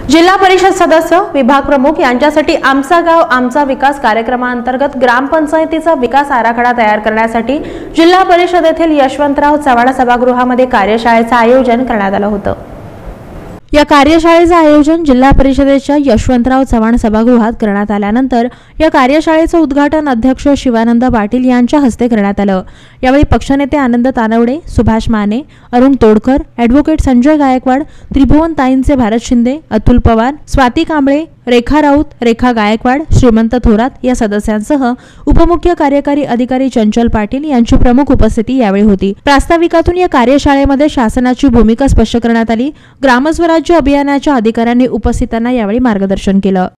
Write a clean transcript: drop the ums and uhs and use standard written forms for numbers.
जिल्हा परिषद सदस्य, विभाग प्रमुख यांच्यासाठी आमचा गाव आमचा विकास कार्यक्रमांतर्गत ग्रामपंचायतीचा विकास आराखडा तयार करण्यासाठी जिल्हा परिषद येथील यशवंतराव चव्हाण सभागृहामध्ये कार्यशाळेचे आयोजन करण्यात आले होते। या कार्यशाळेचे आयोजन जिल्हा परिषदेच्या यशवंतराव चव्हाण सभागृहात करण्यात आल्यानंतर या कार्यशाळेचे उद्घाटन अध्यक्ष शिवानंद पाटील यांच्या हस्ते करण्यात आले। यावेळी पक्षनेते आनंद तानवडे, सुभाष माने, अरुण तोडकर, ॲडव्होकेट संजय गायकवाड, त्रिभुवन ताईंचे भारत शिंदे, अतुल पवार, स्वाती कांबळे, रेखा राऊत, रेखा गायकवाड, श्रीमंत थोरात या सदस्यांसह उपमुख्य कार्यकारी अधिकारी चंचल पाटील यांची प्रमुख उपस्थिती यावेळी होती। प्रास्ताविकातून या कार्यशाळेमध्ये शासनाची भूमिका स्पष्ट करण्यात आली। ग्रामस्वराज्य अभियानाच्या अधिकाऱ्यांनी उपस्थितांना यावेळी मार्गदर्शन केले।